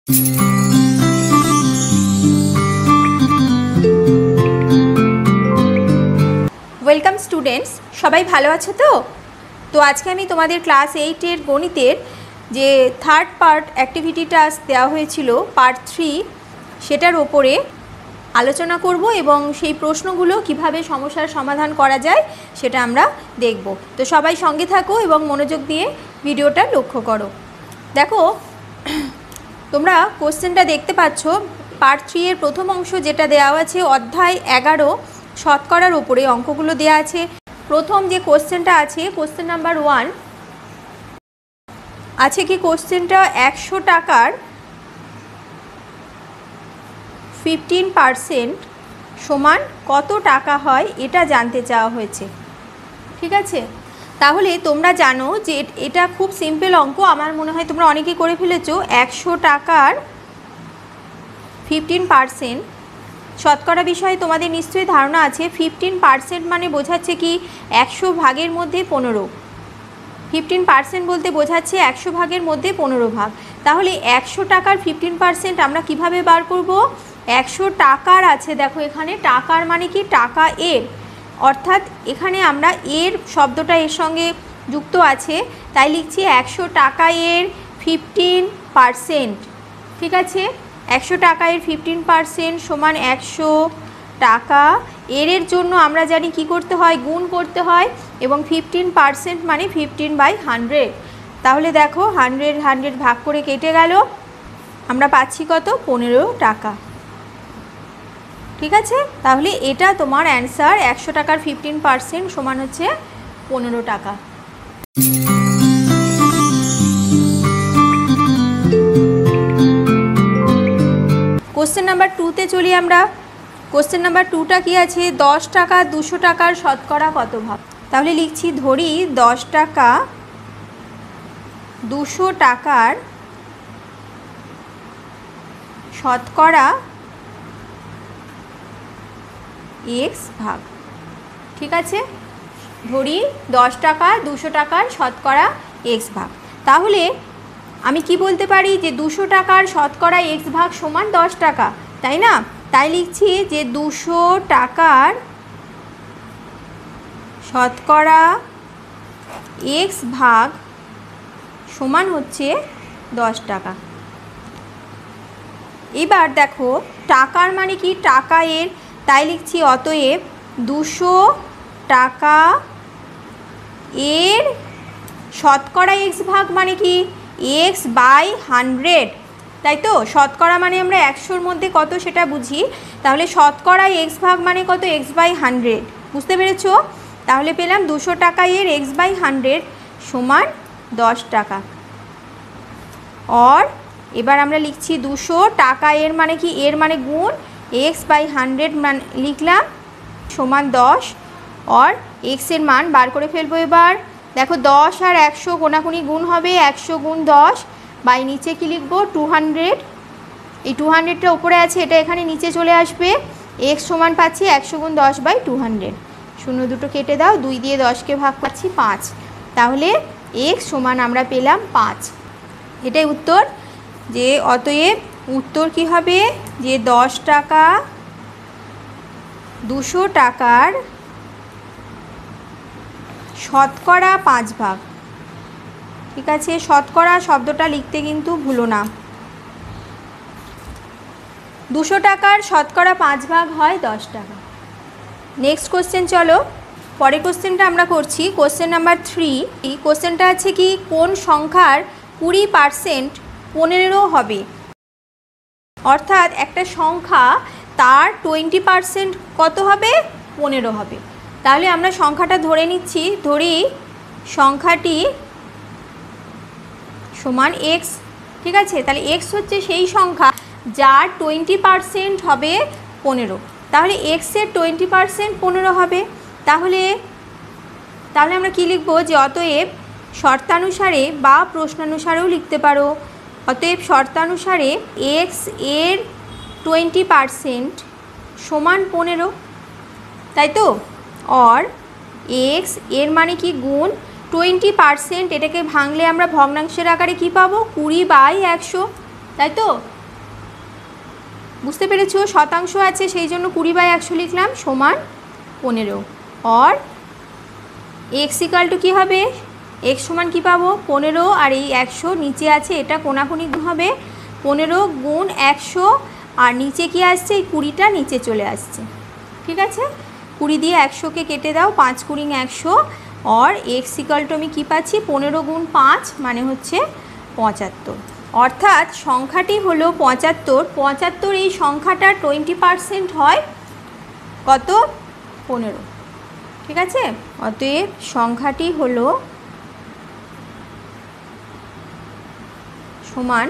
Welcome students, সবাই ভালো আছো তো? তো আজকে আমি তোমাদের ক্লাস 8 এর গণিতের যে থার্ড পার্ট অ্যাক্টিভিটি টাস্ক দেওয়া হয়েছিল পার্ট 3 সেটার ওপরে আলোচনা করব এবং সেই প্রশ্নগুলো কিভাবে সমস্যার সমাধান করা যায় সেটা আমরা দেখব। তো সবাই সঙ্গে থাকো এবং মনোযোগ দিয়ে ভিডিওটা লক্ষ্য করো। দেখো, তোমরা কোশ্চেনটা দেখতে পাচ্ছ। পার্ট 3 এর প্রথম অংশ যেটা দেওয়া আছে অধ্যায় 11 শতকরার উপরে অঙ্কগুলো দেওয়া আছে। প্রথম যে কোশ্চেনটা আছে, কোশ্চেন নাম্বার 1 আছে কি কোশ্চেনটা 100 টাকার 15% সমান কত টাকা হয় এটা জানতে চাওয়া হয়েছে। ঠিক আছে, তাহলে তোমরা জানো যে এটা খুব সিম্পল অঙ্ক। আমার মনে হয় তোমরা অনেকেই করে ফেলেছো। 100 টাকার 15% শতকরা বিষয়ে তোমাদের নিশ্চয়ই ধারণা আছে। 15% মানে বোঝাচ্ছে কি 100 ভাগের মধ্যে 15। 15% বলতে বোঝাচ্ছে 100 ভাগের মধ্যে 15 ভাগ। তাহলে 100 টাকার 15% আমরা কিভাবে বার করব? 100 টাকার আছে, দেখো এখানে টাকার মানে কি টাকা এর, অর্থাৎ এখানে আমরা এর শব্দটা এর সঙ্গে যুক্ত আছে, তাই লিখছি 100 টাকা এর 15%। ঠিক আছে, 100 টাকা এর 15% সমান 100 টাকা। এর জন্য আমরা জানি কি করতে হয়, গুণ করতে হয়, এবং 15% মানে 15/100। তাহলে দেখো 100 ভাগ করে কেটে গেল, আমরা পাচ্ছি কত? 15 টাকা। ঠিক আছে, তাহলে এটা তোমার অ্যান্সার। 100 টাকার 15% সমান হচ্ছে 15 টাকা। কোশ্চেন নাম্বার 2তে চলি আমরা। কোশ্চেন নাম্বার 2টা কি আছে? 10 টাকা 200 টাকার শতকরা কত ভাগ? তাহলে লিখছি, ধরি 10 টাকা 200 টাকার শতকরা x ভাগ। ঠিক আছে, ধরি 10 টাকা 200 টাকার শতকরা x ভাগ। তাহলে আমি কি বলতে পারি যে 200 টাকার শতকরা x ভাগ সমান 10 টাকা, তাই না? তাই লিখছি যে 200 টাকার শতকরা x ভাগ সমান হচ্ছে 10 টাকা। এবার দেখো টাকার মানে কি টাকা এর, তাই লিখছি অতএব 200 টাকা এর শতকরা x ভাগ মানে কি x/100, তাই তো? শতকরা মানে আমরা 100-র মধ্যে কত সেটা বুঝি, তাহলে শতকরা x ভাগ মানে কত? x/100। বুঝতে পেরেছো? তাহলে পেলাম 200 টাকা এর x/100 সমান 10 টাকা। আর এবার আমরা লিখছি 200 টাকা এর মানে কি, এর মানে গুণ, x/100 মান লিখলাম সমান 10। আর x এর মান বার করে ফেলবো। এবার দেখো 10 আর 100 কোনাকুনি গুণ হবে, 100 গুণ 10 বাই নিচে কি লিখবো? 200। এই 200টা উপরে আছে, এটা এখানে নিচে চলে আসবে। x সমান পাচ্ছি 100 গুণ 10/200। 0 দুটো কেটে দাও, 2 দিয়ে 10কে ভাগ পাচ্ছি 5। তাহলে x সমান আমরা পেলাম 5। এটাই উত্তর। যে অতএব উত্তর কি হবে? যে 10 টাকা 200 টাকার শতকরা 5 ভাগ। ঠিক আছে, শতকরা শব্দটা লিখতে কিন্তু ভুলো না। 200 টাকার শতকরা 5 ভাগ হয় 10 টাকা। নেক্সট কোশ্চেন চলো, পরের কোশ্চেনটা আমরা করছি। Question number 3। এই কোশ্চেনটা আছে কি, কোন সংখ্যার 20% 15 হবে? অর্থাৎ একটা সংখ্যা তার 20% কত হবে? 15 হবে। তাহলে আমরা সংখ্যাটা ধরে নিচ্ছি। ধরি সংখ্যাটি সমান x। ঠিক আছে, তাহলে x হচ্ছে সেই সংখ্যা যার 20% হবে 15। তাহলে x এর 20% 15 হবে। তাহলে আমরা কি লিখব? যে অতএব শর্তানুসারে বা প্রশ্নানুসারেও লিখতে পারো। অতএব শর্তানুসারে x এর 20% সমান 15, তাই তো? আর x এর মানে কি গুণ 20%, এটাকে ভাঙলে আমরা ভগ্নাংশের আকারে কি পাবো? 20/100, তাই তো? বুঝতে পেরেছো? শতাংশ আছে সেই জন্য 20/100 লিখলাম সমান 15। আর এক্স ইকাল টু কী হবে? এক্স সমান কী পাবো? 15, আর এই 100 নিচে আছে, এটা কোনাকুনি হবে 15 গুণ 100, আর নিচে কি আসছে? এই 20টা নিচে চলে আসছে। ঠিক আছে, 20 দিয়ে 100কে কেটে দাও, 5 × 100, আর এক্স ইকাল টু আমি কী পাচ্ছি? 15 গুণ 5 মানে হচ্ছে 75। অর্থাৎ সংখ্যাটি হলো 75। 75 এই সংখ্যাটার 20% হয় কত? 15। ঠিক আছে, অতএব সংখ্যাটি হলো সমান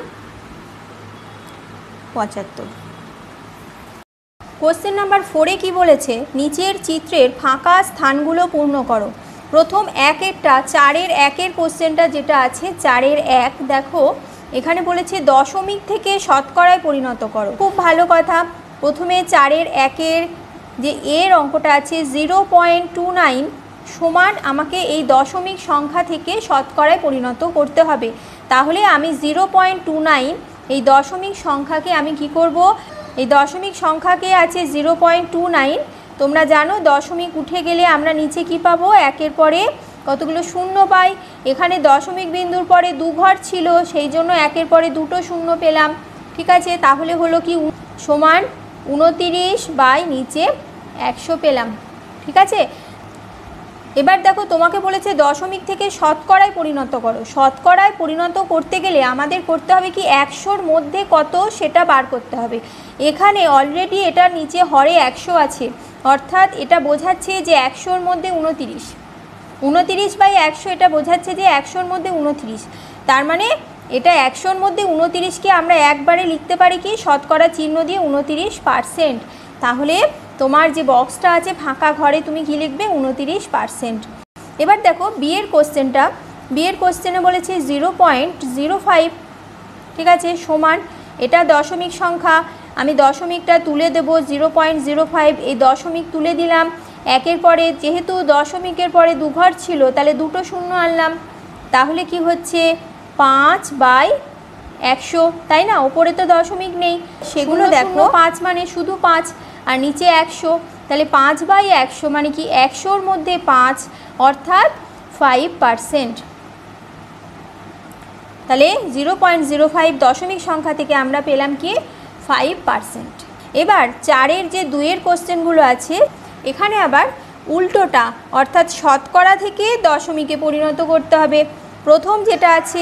75। কোশ্চেন নাম্বার 4-এ কী বলেছে? নিচের চিত্রের ফাঁকা স্থানগুলো পূর্ণ করো। প্রথম 1-এরটা 4-এর 1-এর কোশ্চেনটা যেটা আছে 4-এর 1, দেখো এখানে বলেছে দশমিক থেকে শতকরায় পরিণত করো। খুব ভালো কথা। প্রথমে 4-এর 1-এর যে এর অঙ্কটা আছে 0.29 সমান আমাকে এই দশমিক সংখ্যা থেকে শতকরায় পরিণত করতে হবে। তাহলে আমি 0.29 এই দশমিক সংখ্যাকে আমি কি করব? এই দশমিক সংখ্যাকে আছে 0.29। তোমরা জানো দশমিক উঠে গেলে আমরা নিচে কি পাবো? 1-এর পরে কতগুলো শূন্য পাই। এখানে দশমিক বিন্দুর পরে 2 ঘর ছিল, সেই জন্য 1-এর পরে 2টো শূন্য পেলাম। ঠিক আছে, তাহলে হলো কি? সমান 29 নিচে 100 পেলাম। ঠিক আছে, এবার দেখো তোমাকে বলেছে দশমিক থেকে শতকরায় পরিণত করো। শতকরায় পরিণত করতে গেলে আমাদের করতে হবে কি? 100-র মধ্যে কত সেটা বার করতে হবে। এখানে অলরেডি এটা নিচে হরে 100 আছে, অর্থাৎ এটা বোঝাচ্ছে যে 100-র মধ্যে 29। 29/100 এটা বোঝাচ্ছে যে 100-র মধ্যে 29। তার মানে এটা 100-র মধ্যে 29কে আমরা একবারে লিখতে পারি কি? শতকরা চিহ্ন দিয়ে 29%। তাহলে তোমার যে বক্সটা আছে ফাঁকা ঘরে তুমি কি লিখবে? 29%। এবার দেখো বিয়ের কোশ্চেনটা। বিয়ের কোশ্চেনে বলেছে 0.05। ঠিক আছে, সমান এটা দশমিক সংখ্যা, আমি দশমিকটা তুলে দেব 0.05। এই দশমিক তুলে দিলাম। 1-এর পরে যেহেতু দশমিকের পরে 2 ঘর ছিল, তাহলে 2টো শূন্য আনলাম। তাহলে কি হচ্ছে? 5/100, তাই না? ওপরে তো দশমিক নেই, সেগুলো দেখো 5 মানে শুধু 5, আর নিচে 100, তাহলে 5/100 মানে কি? 100-র মধ্যে 5, অর্থাৎ 5%। তাহলে 0.05 দশমিক সংখ্যা থেকে আমরা পেলাম কি? 5%। এবার 4-এর যে 2-এর কোশ্চেনগুলো আছে এখানে আবার উল্টোটা, অর্থাৎ শতকরা থেকে দশমিকে পরিণত করতে হবে। প্রথম যেটা আছে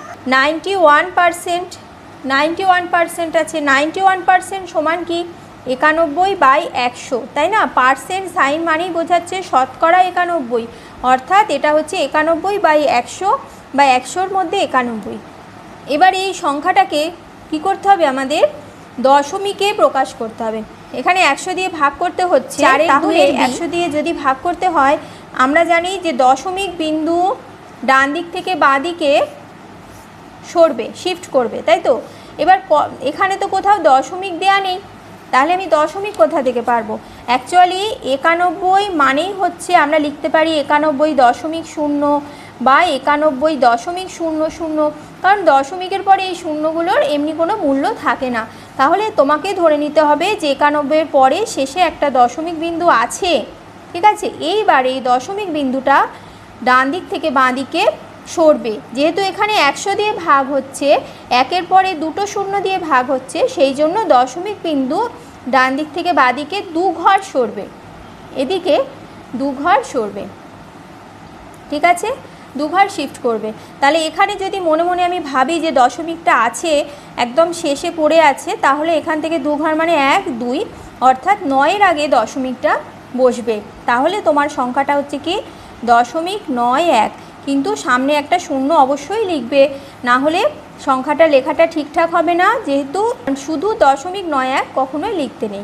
91%। 91% আছে, 91% সমান কি? 91/100, তাই না? পার্সেন্ট সাইন মানেই বোঝাচ্ছে শতকরা 91, অর্থাৎ এটা হচ্ছে 91/100 বা 100-র মধ্যে 91। এবার এই সংখ্যাটাকে কি করতে হবে? আমাদের দশমিকে প্রকাশ করতে হবে। এখানে 100 দিয়ে ভাগ করতে হচ্ছে, তাহলে 100 দিয়ে যদি ভাগ করতে হয় আমরা জানি যে দশমিক বিন্দু ডান দিক থেকে বাঁ দিকে সরবে, শিফট করবে, তাই তো? এবার এখানে তো কোথাও দশমিক দেয়া নেই, তাহলে আমি দশমিক কোথা থেকে পারবো? অ্যাকচুয়ালি 91 মানেই হচ্ছে আমরা লিখতে পারি 91.0 বা 91.00, কারণ দশমিকের পরে এই শূন্যগুলোর এমনি কোনো মূল্য থাকে না। তাহলে তোমাকে ধরে নিতে হবে যে 91-এর পরে শেষে একটা দশমিক বিন্দু আছে। ঠিক আছে, এইবার এই দশমিক বিন্দুটা ডান দিক থেকে বাঁ দিকে সরবে। যেহেতু এখানে 100 দিয়ে ভাগ হচ্ছে, 1-এর পরে 2টো শূন্য দিয়ে ভাগ হচ্ছে, সেই জন্য দশমিক বিন্দু ডান দিক থেকে বাঁ দিকে 2 ঘর সরবে, এদিকে 2 ঘর সরবে। ঠিক আছে, 2 ঘর শিফট করবে। তাহলে এখানে যদি মনে মনে আমি ভাবি যে দশমিকটা আছে একদম শেষে পড়ে আছে, তাহলে এখান থেকে 2 ঘর মানে 1, 2, অর্থাৎ 9-এর আগে দশমিকটা বসবে। তাহলে তোমার সংখ্যাটা হচ্ছে কি? 0.91। কিন্তু সামনে একটা শূন্য অবশ্যই লিখবে, না হলে সংখ্যাটা লেখাটা ঠিকঠাক হবে না, যেহেতু শুধু 0.91 কখনোই লিখতে নেই।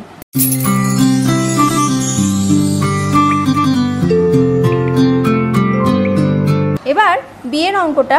এবার বিয়ের অঙ্কটা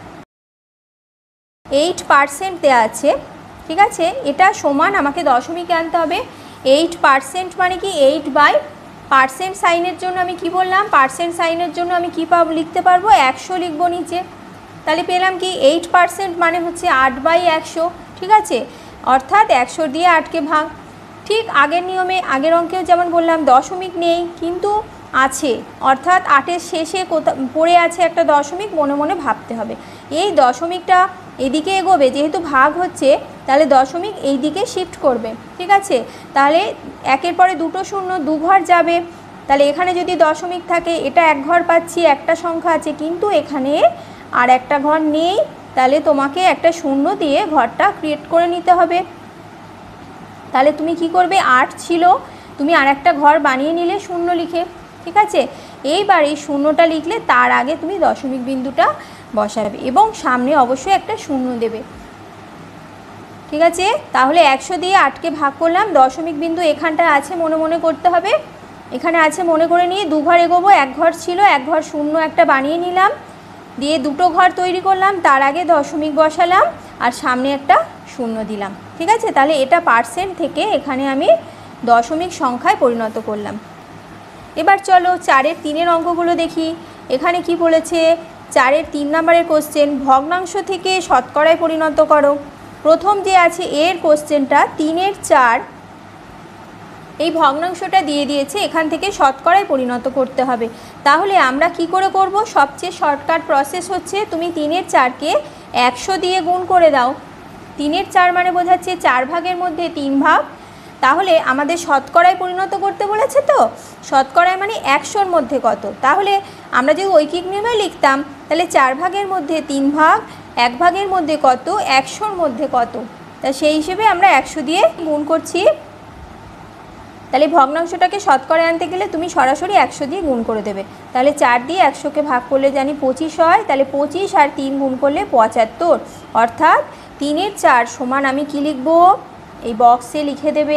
8% দেওয়া আছে। ঠিক আছে, এটা সমান আমাকে দশমিকে আনতে হবে। 8% মানে কি? 8/% সাইনের জন্য আমি কি বললাম? পার্সেন্ট সাইনের জন্য আমি কি লিখতে পারবো? 100 লিখবো নিচে। তাহলে পেলাম কি? 8% মানে হচ্ছে 8/100। ঠিক আছে, অর্থাৎ 100 দিয়ে 8কে ভাগ। ঠিক আগের নিয়মে আগের অঙ্কেও যেমন বললাম দশমিক নেই কিন্তু আছে, অর্থাৎ 8-এর শেষে পড়ে আছে একটা দশমিক, মনে মনে ভাবতে হবে। এই দশমিকটা এদিকে এগোবে, যেহেতু ভাগ হচ্ছে তাহলে দশমিক এই দিকে শিফট করবে, ঠিক আছে। তাহলে একের পরে দুটো শূন্য, দু ঘর যাবে, তাহলে এখানে যদি দশমিক থাকে এটা এক ঘর পাচ্ছি, একটা সংখ্যা আছে, কিন্তু এখানে আর একটা ঘর নেই, তাহলে তোমাকে একটা শূন্য দিয়ে ঘরটা ক্রিয়েট করে নিতে হবে। তাহলে তুমি কি করবে, 8 ছিল, তুমি আর একটা ঘর বানিয়ে নিলে শূন্য লিখে, ঠিক আছে। এইবার এই শূন্যটা লিখলে তার আগে তুমি দশমিক বিন্দুটা বসাবে এবং সামনে অবশ্যই একটা শূন্য দেবে, ঠিক আছে। তাহলে 100 দিয়ে 8কে ভাগ করলাম, দশমিক বিন্দু এখানটায় আছে মনে মনে করতে হবে, এখানে আছে মনে করে নিয়ে দু ঘর এগোবো, এক ঘর ছিল, এক ঘর শূন্য একটা বানিয়ে নিলাম, দিয়ে দুটো ঘর তৈরি করলাম, তার আগে দশমিক বসালাম আর সামনে একটা শূন্য দিলাম, ঠিক আছে। তাহলে এটা পার্সেন্ট থেকে এখানে আমি দশমিক সংখ্যায় পরিণত করলাম। এবার চলো 4-এর 3-এর অঙ্কগুলো দেখি। এখানে কি বলেছে, 4-এর 3 নম্বরের কোশ্চেন, ভগ্নাংশ থেকে শতকরায় পরিণত করো। প্রথম যে আছে এর কোশ্চেনটা 3-এর 4, এই ভগ্নাংশটা দিয়ে দিয়েছে, এখান থেকে শতকরায় পরিণত করতে হবে। তাহলে আমরা কি করে করব, সবচেয়ে শর্টকাট প্রসেস হচ্ছে তুমি 3-এর 4কে 100 দিয়ে গুণ করে দাও। 3-এর 4 মানে বোঝাচ্ছে 4 ভাগের মধ্যে 3 ভাগ। তাহলে আমাদের শতকরায় পরিণত করতে বলেছে, তো শতকরায় মানে 100-র মধ্যে কত। তাহলে আমরা যদি ঐকিক নিয়মে লিখতাম তাহলে 4 ভাগের মধ্যে 3 ভাগ, 1 ভাগের মধ্যে কত, 100-র মধ্যে কত, তা সেই হিসেবে আমরা 100 দিয়ে গুণ করছি। তাহলে ভগ্নাংশটাকে শতকরায় আনতে গেলে তুমি সরাসরি 100 দিয়ে গুণ করে দেবে। তাহলে 4 দিয়ে 100কে ভাগ করলে জানি 25 হয়, তাহলে 25 আর 3 গুণ করলে 75, অর্থাৎ 3-এর 4 সমান আমি কি লিখব, এই বক্সে লিখে দেবে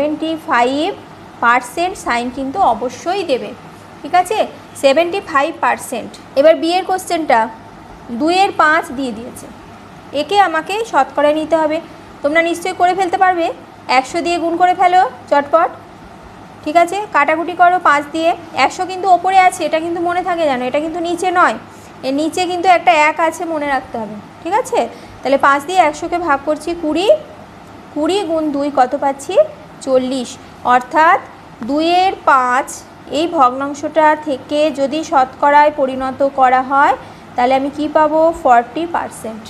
75%, সাইন কিন্তু অবশ্যই দেবে, ঠিক আছে, 75%। এবার বি এর কোশ্চেনটা 2-এর 5 দিয়ে দিয়েছে, একে আমাকে শতকরায় নিতে হবে। তোমরা নিশ্চয়ই করে ফেলতে পারবে, 100 দিয়ে গুণ করে ফেলো চটপট, ঠিক আছে। কাটাকুটি করো 5 দিয়ে, 100 কিন্তু ওপরে আছে, এটা কিন্তু মনে থাকে জানো, এটা কিন্তু নিচে নয়, এর নিচে কিন্তু একটা 1 আছে, মনে রাখতে হবে, ঠিক আছে। তাহলে 5 দিয়ে 100কে ভাগ করছি 20, 20 গুণ 2 কত পাচ্ছি, 40, অর্থাৎ 2-এর 5 এই ভগ্নাংশটা থেকে যদি শতকরায় পরিণত করা হয় তাহলে আমি কি পাবো, 40%।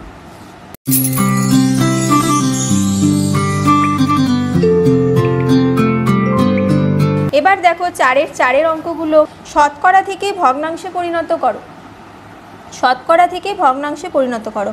এবার দেখো 4-এর অঙ্কগুলো, শতকরা থেকে ভগ্নাংশে পরিণত করো, শতকরা থেকে ভগ্নাংশে পরিণত করো।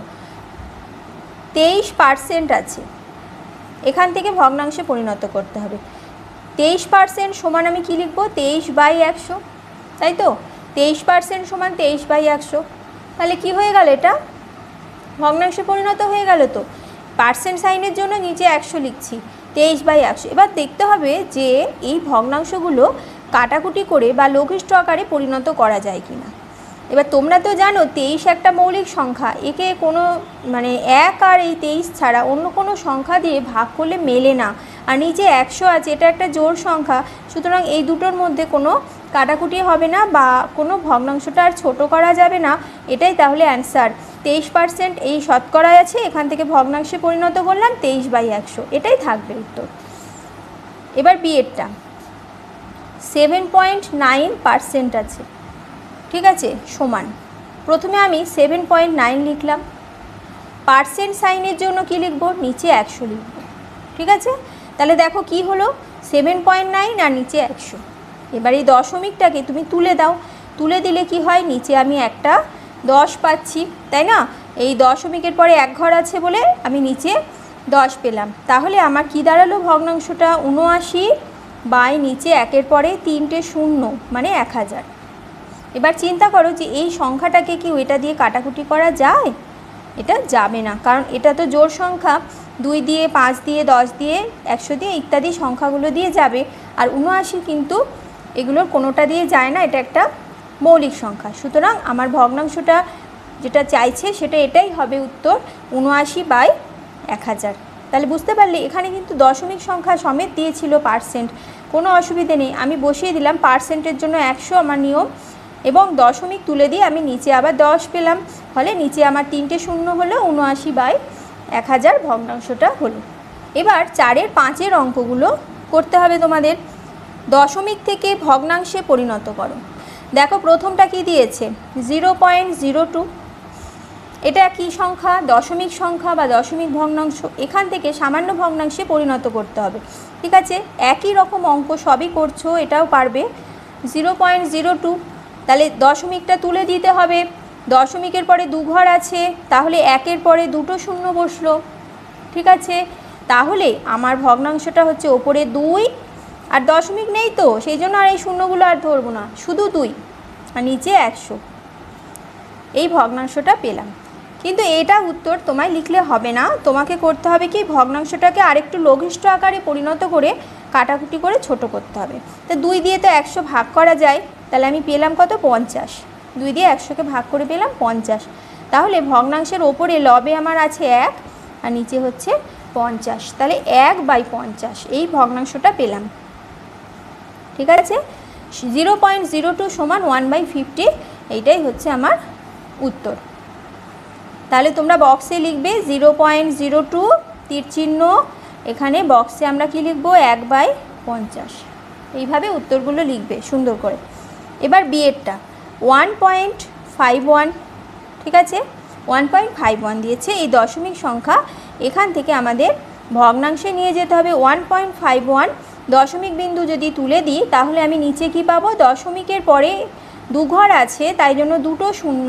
23% আছে, এখান থেকে ভগ্নাংশে পরিণত করতে হবে। 23% সমান আমি কি লিখব, 23/100, তাই তো, 23% সমান 23/100। তাহলে কি হয়ে গেল, এটা ভগ্নাংশে পরিণত হয়ে গেল। তো পার্সেন্ট সাইনের জন্য নিচে 100 লিখছি, 23/100। এবার দেখতে হবে যে এই ভগ্নাংশগুলো কাটাকুটি করে বা লঘিষ্ঠ আকারে পরিণত করা যায় কিনা। এবার তোমরা তো জানো 23 একটা মৌলিক সংখ্যা, একে কোনো মানে 1 আর এই 23 ছাড়া অন্য কোনো সংখ্যা দিয়ে ভাগ করলে মেলে না, আর নিচে 100 আছে, এটা একটা জোড় সংখ্যা, সুতরাং এই দুটোর মধ্যে কোনো কাটাকুটি হবে না বা কোনো ভগ্নাংশটা আর ছোটো করা যাবে না। এটাই তাহলে অ্যান্সার, 23% এই শতকরায় আছে, এখান থেকে ভগ্নাংশে পরিণত করলাম 23/100, এটাই থাকবে উত্তর। এবার বি এরটা 7.9% আছে, ঠিক আছে, সমান, প্রথমে আমি 7.9 লিখলাম, পার্সেন্ট সাইনের জন্য কি লিখব, নিচে 100 লিখব, ঠিক আছে। তাহলে দেখো কি হলো, 7.9 আর নিচে 100। এবার এই দশমিকটাকে তুমি তুলে দাও, তুলে দিলে কি হয়, নিচে আমি একটা 10 পাচ্ছি, তাই না। এই দশমিকের পরে 1 ঘর আছে বলে আমি নিচে 10 পেলাম। তাহলে আমার কি দাঁড়ালো ভগ্নাংশটা, 79 বাই নিচে 1-এর পরে 3টে শূন্য মানে 1000। এবার চিন্তা করো যে এই সংখ্যাটাকে কি এটা দিয়ে কাটাকুটি করা যায়, এটা যাবে না, কারণ এটা তো জোড় সংখ্যা, 2 দিয়ে 5 দিয়ে 10 দিয়ে 100 দিয়ে ইত্যাদি সংখ্যাগুলো দিয়ে যাবে, আর 79 কিন্তু এগুলোর কোনোটা দিয়ে যায় না, এটা একটা মৌলিক সংখ্যা। সুতরাং আমার ভগ্নাংশটা যেটা চাইছে সেটা এটাই হবে উত্তর, 79/1000। তাহলে বুঝতে পারলে এখানে কিন্তু দশমিক সংখ্যা সমেত দিয়েছিল পার্সেন্ট, কোনো অসুবিধে নেই, আমি বসিয়ে দিলাম পার্সেন্টের জন্য 100 আমার নিয়ম, এবং দশমিক তুলে দিয়ে আমি নিচে আবার 10 পেলাম, ফলে নিচে আমার 3টে শূন্য হলো, 1000 ভগ্নাংশটা হলো। এবার 4-এর 5-এর অঙ্কগুলো করতে হবে তোমাদের। দশমিক থেকে ভগ্নাংশে পরিণত করো। দেখো প্রথমটা কি দিয়েছে 0.02, এটা কি সংখ্যা? দশমিক সংখ্যা বা দশমিক ভগ্নাংশ। এখান থেকে সামান্য ভগ্নাংশে পরিণত করতে হবে। ঠিক আছে, একই রকম অঙ্ক সবই করছো, এটাও পারবে। 0.02, তাহলে দশমিকটা তুলে দিতে হবে। দশমিকের পরে 2 ঘর আছে, তাহলে 1-এর পরে 2টো শূন্য বসলো। ঠিক আছে, তাহলে আমার ভগ্নাংশটা হচ্ছে ওপরে 2 আর দশমিক নেই তো, সেই জন্য আর এই শূন্যগুলো আর ধরবো না, শুধু 2 আর নিচে 100। এই ভগ্নাংশটা পেলাম। কিন্তু এটা উত্তর তোমায় লিখলে হবে না, তোমাকে করতে হবে কি ভগ্নাংশটাকে আরেকটু লঘিষ্ঠ আকারে পরিণত করে কাটাকুটি করে ছোট করতে হবে। তো 2 দিয়ে তো 100 ভাগ করা যায়, তাহলে আমি পেলাম কত? 50। 2 দিয়ে 100কে ভাগ করে পেলাম 50। তাহলে ভগ্নাংশের ওপরে লবে আমার আছে 1 আর নিচে হচ্ছে 50, তাহলে 1/50 এই ভগ্নাংশটা পেলাম। ঠিক আছে, 0.02 সমান 1/50, এইটাই হচ্ছে আমার উত্তর। তাহলে তোমরা বক্সে লিখবে 0.02 তীর চিহ্ন, এখানে বক্সে আমরা কি লিখব? 1/50। এইভাবে উত্তরগুলো লিখবে সুন্দর করে। এবার বিয়েরটা 1.51, ঠিক আছে, 1.51 দিয়েছে এই দশমিক সংখ্যা। এখান থেকে আমাদের ভগ্নাংশে নিয়ে যেতে হবে 1.51। দশমিক বিন্দু যদি তুলে দিই তাহলে আমি নিচে কি পাবো? দশমিকের পরে 2 ঘর আছে, তাই জন্য 2টো শূন্য,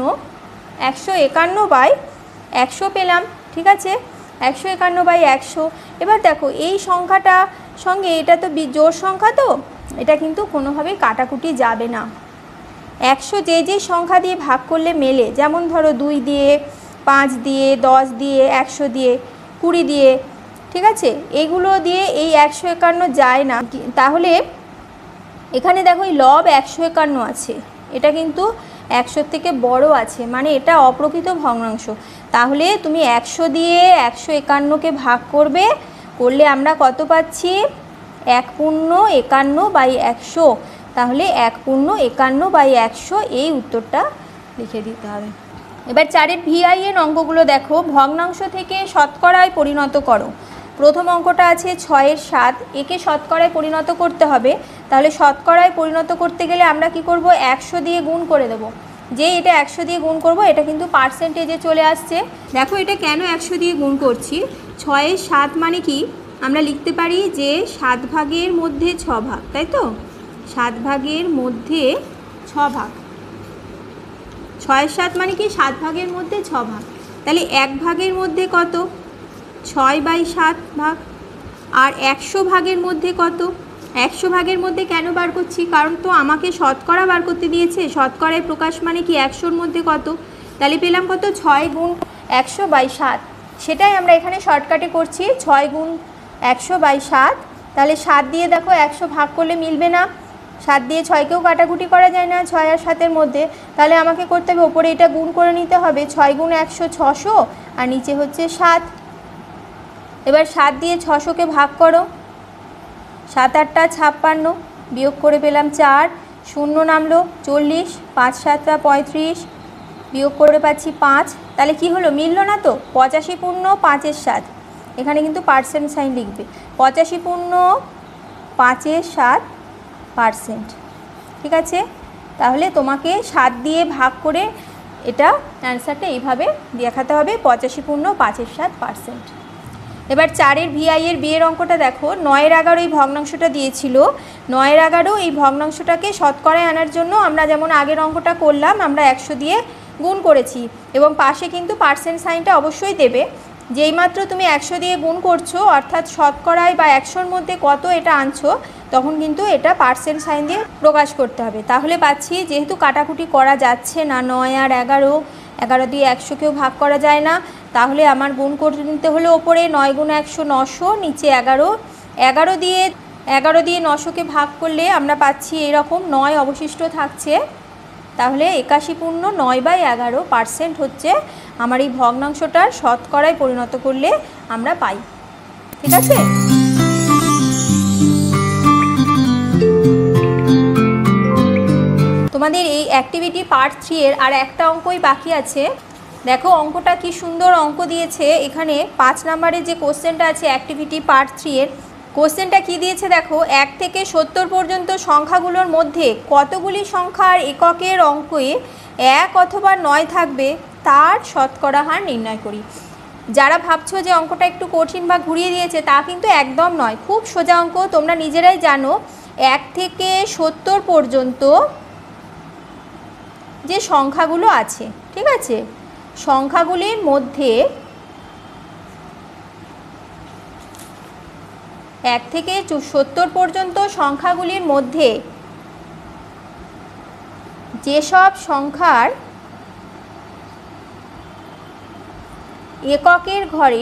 151/100 পেলাম। ঠিক আছে, 151/100। এবার দেখো এই সংখ্যাটা সঙ্গে এটা তো জোড় সংখ্যা, তো এটা কিন্তু কোনোভাবেই কাটাকুটি যাবে না। 100 যে সংখ্যা দিয়ে ভাগ করলে মেলে, যেমন ধরো 2 দিয়ে, 5 দিয়ে, 10 দিয়ে, 100 দিয়ে, 20 দিয়ে, ঠিক আছে, এগুলো দিয়ে এই 151 যায় না। তাহলে এখানে দেখো এই লব 151 আছে, এটা কিন্তু 100 থেকে বড় আছে, মানে এটা অপ্রকৃত ভগ্নাংশ। তাহলে তুমি 100 দিয়ে 151কে ভাগ করবে, করলে আমরা কত পাচ্ছি? 1.51/100। তাহলে 1.51/100 এই উত্তরটা লিখে দিতে হবে। এবার 4-এর VIN অঙ্কগুলো দেখো। ভগ্নাংশ থেকে শতকরায় পরিণত করো। প্রথম অঙ্কটা আছে 6-এর 7, একে শতকরায় পরিণত করতে হবে। তাহলে শতকরায় পরিণত করতে গেলে আমরা কি করব? 100 দিয়ে গুণ করে দেব। যে এটা 100 দিয়ে গুণ করব, এটা কিন্তু পার্সেন্টেজে চলে আসছে। দেখো এটা কেন 100 দিয়ে গুণ করছি। 6-এর 7 মানে কি? আমরা লিখতে পারি যে 7 ভাগের মধ্যে 6 ভাগ, তাই তো? 7 ভাগের মধ্যে 6 ভাগ। 6-এর 7 মানে কি? 7 ভাগের মধ্যে 6 ভাগ। তাহলে 1 ভাগের মধ্যে কত? 6/7 ভাগ। আর 100 ভাগের মধ্যে কত? 100 ভাগের মধ্যে কেন বার করছি? কারণ তো আমাকে শতকরা বার করতে দিয়েছে। শতকরায় প্রকাশ মানে কি? 100-র মধ্যে কত? তাহলে পেলাম কত? 6 গুণ 100/7। সেটাই আমরা এখানে শর্টকাটে করছি, 6 গুণ 100/7। তাহলে 7 দিয়ে দেখো 100 ভাগ করলে মিলবে না, 7 দিয়ে 6কেও কাটাকুটি করা যায় না 6 আর 7-এর মধ্যে। তাহলে আমাকে করতে হবে ওপরে এটা গুণ করে নিতে হবে, 6 গুণ 100 600 আর নিচে হচ্ছে 7। এবার 7 দিয়ে 600কে ভাগ করো, 7 8টা 56, বিয়োগ করে পেলাম 4, শূন্য নামলো 40, 5 7টা 35, বিয়োগ করে পাচ্ছি 5। তাহলে কি হলো? মিললো না তো? 85 পূর্ণ 5-এর 7, এখানে কিন্তু পার্সেন্ট সাইন লিখবে। 85 পূর্ণ 5-এর 7%। ঠিক আছে, তাহলে তোমাকে 7 দিয়ে ভাগ করে এটা অ্যান্সারটা এইভাবে দেখাতে হবে, 85 পূর্ণ 5-এর 7%। এবার 4-এর VI-এর বিয়ের অঙ্কটা দেখো। 9-এর 11 এই ভগ্নাংশটা দিয়েছিল। 9-এর 11 এই ভগ্নাংশটাকে শতকরায় আনার জন্য আমরা যেমন আগের অঙ্কটা করলাম, আমরা 100 দিয়ে গুণ করেছি এবং পাশে কিন্তু পার্সেন্ট সাইনটা অবশ্যই দেবে। যেইমাত্র তুমি 100 দিয়ে গুণ করছো, অর্থাৎ শতকরায় বা 100-র মধ্যে কত এটা আনছো, তখন কিন্তু এটা পার্সেন্ট সাইন দিয়ে প্রকাশ করতে হবে। তাহলে পাচ্ছি, যেহেতু কাটাকুটি করা যাচ্ছে না, 9 আর 11, 11 দিয়ে 100কেও ভাগ করা যায় না, তাহলে আমার গুণ করে নিতে হলে ওপরে 9 গুণ 100 900, নিচে 11। 11 দিয়ে 900কে ভাগ করলে আমরা পাচ্ছি এরকম 9 অবশিষ্ট থাকছে। তাহলে 81 পূর্ণ 9/11% হচ্ছে আমার এই ভগ্নাংশটার শতকরায় পরিণত করলে আমরা পাই। ঠিক আছে, তোমাদের এই অ্যাক্টিভিটি পার্ট 3-এর আর একটা অঙ্কই বাকি আছে। দেখো অঙ্কটা কি সুন্দর অঙ্ক দিয়েছে। এখানে 5 নম্বরের যে কোশ্চেনটা আছে অ্যাক্টিভিটি পার্ট 3 এর কোশ্চেনটা কি দিয়েছে দেখো, 1 থেকে 70 পর্যন্ত সংখ্যাগুলোর মধ্যে কতগুলি সংখ্যার এককের অঙ্কে 1 অথবা 9 থাকবে তার শতকরা হার নির্ণয় করি। যারা ভাবছো যে অঙ্কটা একটু কঠিন বা ঘুরিয়ে দিয়েছে, তা কিন্তু একদম নয়, খুব সোজা অঙ্ক। তোমরা নিজেরাই জানো 1 থেকে 70 পর্যন্ত যে সংখ্যাগুলো আছে, ঠিক আছে, সংখ্যাগুলির মধ্যে 1 থেকে 70 পর্যন্ত সংখ্যাগুলির মধ্যে যেসব সংখ্যার এককের ঘরে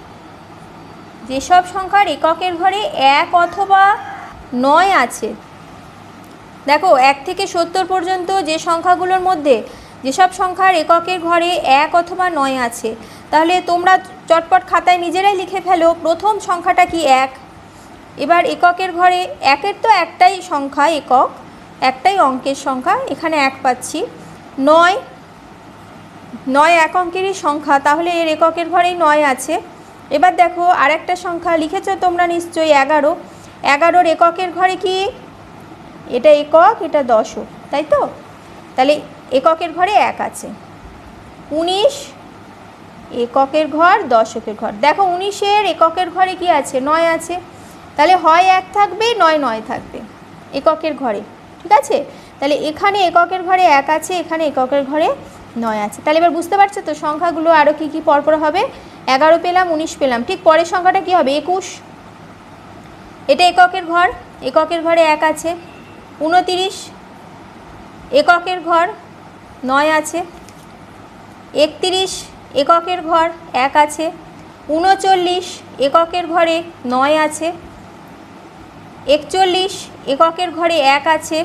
1 অথবা 9 আছে। দেখো 1 থেকে 70 পর্যন্ত যে সংখ্যাগুলোর মধ্যে যেসব সংখ্যার এককের ঘরে 1 অথবা 9 আছে, তাহলে তোমরা চটপট খাতায় নিজেরাই লিখে ফেলো। প্রথম সংখ্যাটা কি? 1। এবার এককের ঘরে 1-এর তো একটাই সংখ্যা, একক একটাই অঙ্কের সংখ্যা, এখানে 1 পাচ্ছি। 9 এক অঙ্কেরই সংখ্যা, তাহলে এর এককের ঘরেই 9 আছে। এবার দেখো আরেকটা সংখ্যা লিখেছো তোমরা নিশ্চয়ই, 11। 11-র এককের ঘরে কি? এটা একক, এটা দশক, তাই তো? তাহলে এককের ঘরে 1 আছে। 19 এককের ঘর, দশকের ঘর। দেখো 19-এর এককের ঘরে কি আছে? 9 আছে। তাহলে হয় 1 থাকবে, নয় 9 থাকবে এককের ঘরে, ঠিক আছে? তাহলে এখানে এককের ঘরে 1 আছে, এখানে এককের ঘরে 9 আছে। তাহলে এবার বুঝতে পারছো তো সংখ্যাগুলো আরও কী কী পরপর হবে। 11 পেলাম, 19 পেলাম, ঠিক পরের সংখ্যাটা কী হবে? 21। এটা এককের ঘর, এককের ঘরে 1 আছে। 29 এককের ঘর, 9 আছে। 31 এককের ঘর, 1 আছে। 39 এককের ঘরে 9 আছে। 41 এককের ঘরে 1 আছে।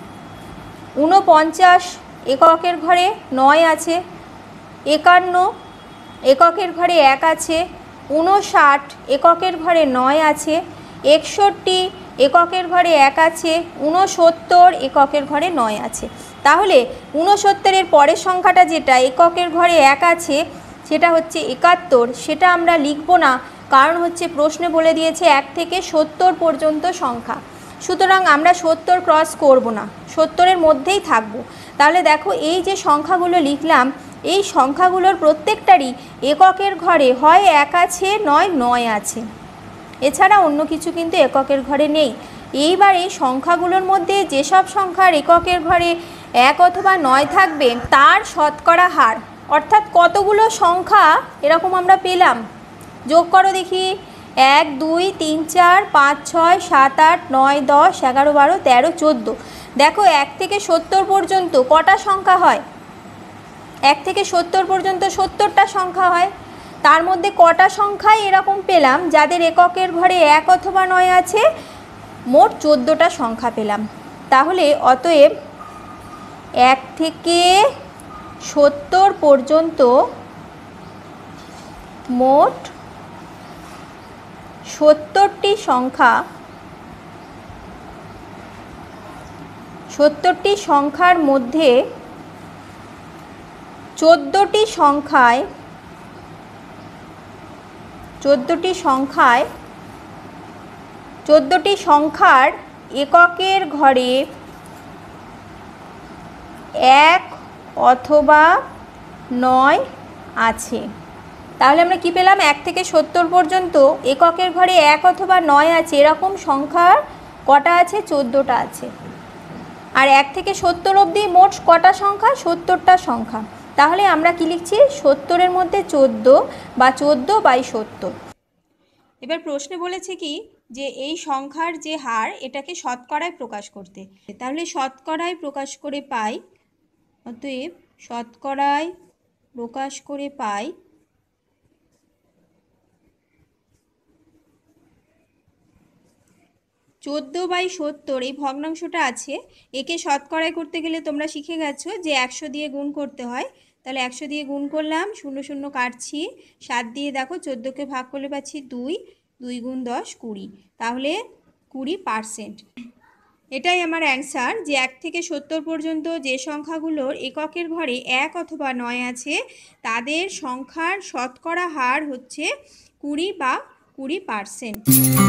49 এককের ঘরে 9 আছে। 51 এককের ঘরে 1 আছে। 59 এককের ঘরে 9 আছে। 61 এককের ঘরে 1 আছে। 69 এককের ঘরে 9 আছে। তাহলে 69-এর পরের সংখ্যাটা যেটা এককের ঘরে 1 আছে, সেটা হচ্ছে 71। সেটা আমরা লিখব না, কারণ হচ্ছে প্রশ্নে বলে দিয়েছে 1 থেকে 70 পর্যন্ত সংখ্যা, সুতরাং আমরা 70 ক্রস করব না, 70-এর মধ্যেই থাকব। তাহলে দেখো এই যে সংখ্যাগুলো লিখলাম, এই সংখ্যাগুলোর প্রত্যেকটারই এককের ঘরে হয় 1 আছে, নয় 9 আছে, এছাড়া অন্য কিছু কিন্তু এককের ঘরে নেই। এইবার এই সংখ্যাগুলোর মধ্যে যেসব সংখ্যার এককের ঘরে 1 অথবা 9 থাকবে তার শতকরা হার, অর্থাৎ কতগুলো সংখ্যা এরকম আমরা পেলাম, যোগ করো দেখি। 1 2 3 4 5 6 7 8 9 10 11 12 13 14। দেখো 1 থেকে 70 পর্যন্ত কটা সংখ্যা হয়? 1 থেকে 70 পর্যন্ত 70টা সংখ্যা হয়। তার মধ্যে কটা সংখ্যাই এরকম পেলাম যাদের এককের ঘরে 1 অথবা 9 আছে? মোট 14টা সংখ্যা পেলাম। তাহলে অতএব 1 থেকে 70 পর্যন্ত মোট 70টি সংখ্যা, 70টি সংখ্যার মধ্যে 14টি সংখ্যার এককের ঘরে 1 অথবা 9 আছে। তাহলে আমরা কি পেলাম? 1 থেকে 70 পর্যন্ত এককের ঘরে 1 অথবা 9 আছে, এরকম সংখ্যা কটা আছে? 14টা আছে। আর 1 থেকে 70 অবধি মোট কটা সংখ্যা? 70টা সংখ্যা। তাহলে আমরা কি লিখছি? 70-এর মধ্যে 14 বা 14/70। এবার প্রশ্নে বলেছে কি যে এই সংখ্যার যে হার এটাকে শতকরায় প্রকাশ করতে। তাহলে শতকরায় প্রকাশ করে পাই, অতএব শতকরায় প্রকাশ করে পাই 14/70। এই ভগ্নাংশটা আছে, একে শতকরায় করতে গেলে তোমরা শিখে গেছো যে 100 দিয়ে গুণ করতে হয়। তাহলে 100 দিয়ে গুণ করলাম, 0 0 কাটছি, 7 দিয়ে দেখো 14কে ভাগ করলে পাচ্ছি 2, 2 × 10 20, তাহলে 20%। এটাই আমার অ্যান্সার, যে 1 থেকে 70 পর্যন্ত যে সংখ্যাগুলোর এককের ঘরে 1 অথবা 9 আছে তাদের সংখ্যার শতকরা হার হচ্ছে 20 বা 20%।